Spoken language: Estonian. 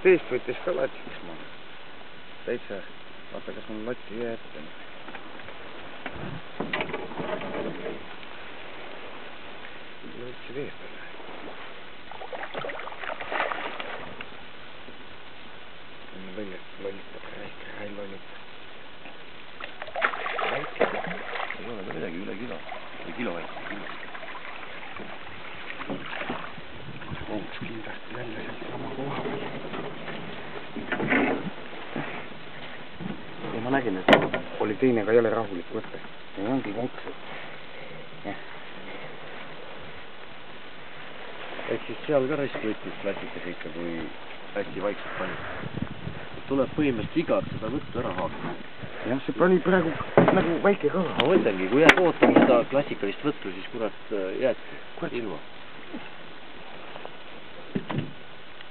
siit eest võttis ka latiks maha. Täitsa, vaata kas mul latti jää ette. Võtsi vee peale. Lollitab, räi lollitab. Väike. Ei ole ka midagi üle kilo. Või kilo väike. Onks kindlasti jälle sealt sama koha peal. Ja ma nägin, et oli teine ka jälle rahulik võtte. Ja ongi konks. Ehk siis seal ka raisk võttis klassikas ikka, kui hästi vaikselt pani. Tuleb põhimõtteliselt igalt seda võttu ära haakma. Jah, see pani praegu nagu väike kala. Ma mõtlengi, kui jääd ootama seda klassikalist võttu, siis kurat jäädki ilma.